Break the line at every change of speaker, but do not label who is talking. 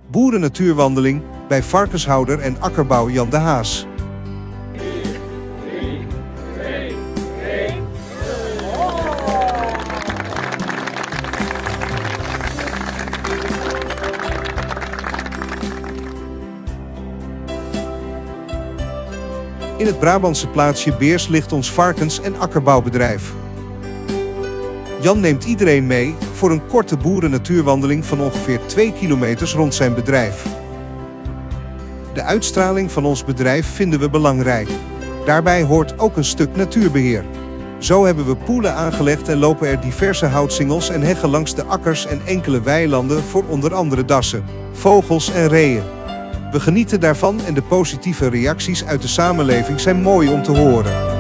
Boerennatuurwandeling bij varkenshouder en akkerbouw Jan de Haas. In het Brabantse plaatsje Beers ligt ons varkens- en akkerbouwbedrijf. Jan neemt iedereen mee voor een korte boerennatuurwandeling van ongeveer 2 kilometers rond zijn bedrijf. De uitstraling van ons bedrijf vinden we belangrijk. Daarbij hoort ook een stuk natuurbeheer. Zo hebben we poelen aangelegd en lopen er diverse houtsingels en heggen langs de akkers en enkele weilanden voor onder andere dassen, vogels en reeën. We genieten daarvan en de positieve reacties uit de samenleving zijn mooi om te horen.